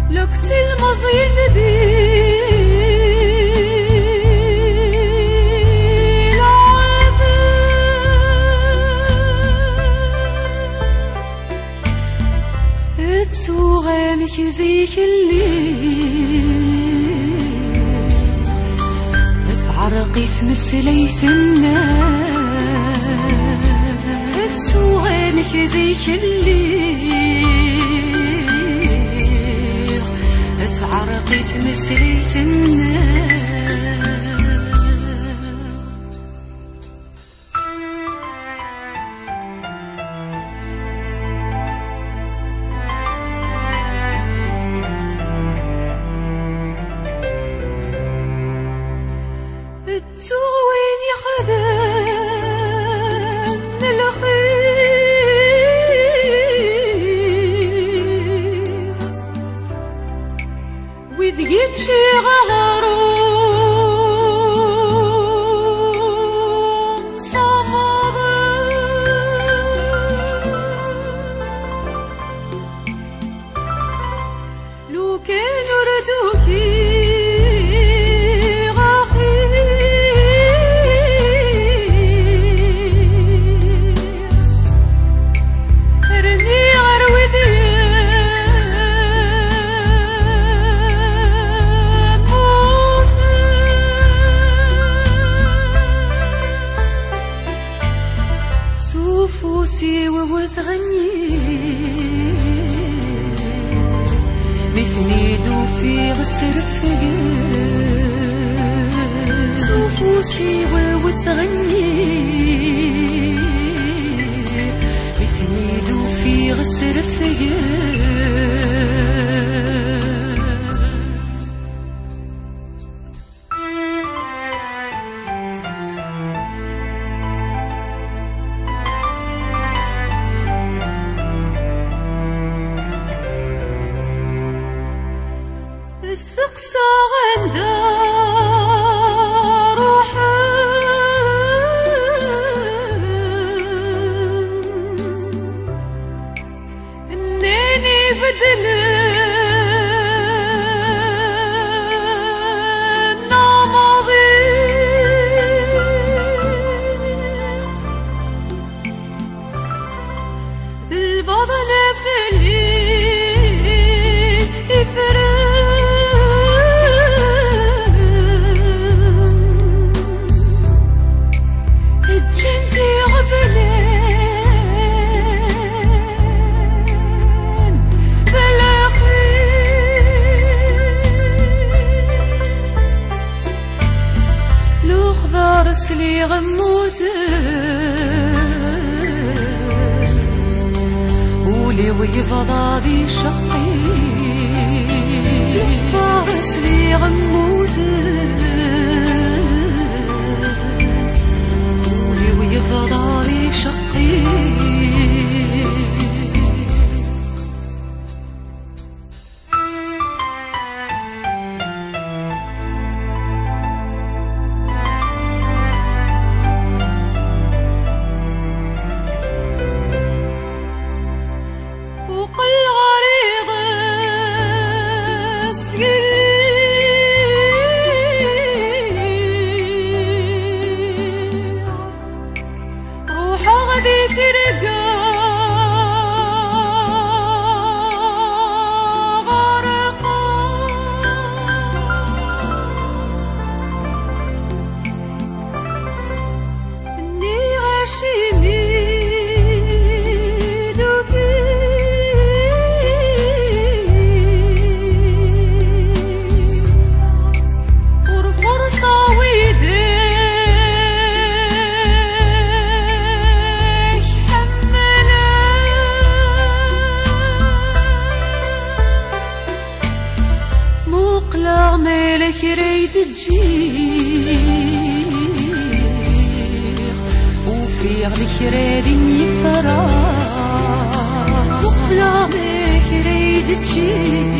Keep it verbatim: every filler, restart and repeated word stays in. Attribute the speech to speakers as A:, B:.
A: لقت المزين دي تسوغامك زيك الليل تعرقي تمسليت الناس تسوغامك زيك الليل تعرقي تمسليت الناس توين يخدم الخير وذقيت شي غروم صمد لو كانوا ردوكي فوسي وتغني مثنيدو في غسر فقر سوفوسي وتغني مثنيدو في غسر فقر استقصى غندا روحا انني بدل النمضي البضل في الليل يفرق رسلي غموت ولي ويفضادي شقي رسلي غموت ولي ويفضادي شقي ترقى غرقا اني غاشيني دوكي فرفرصة ويدي مالك ريد تجير وفي عليك رادين يفرح وقلامك ريد تجير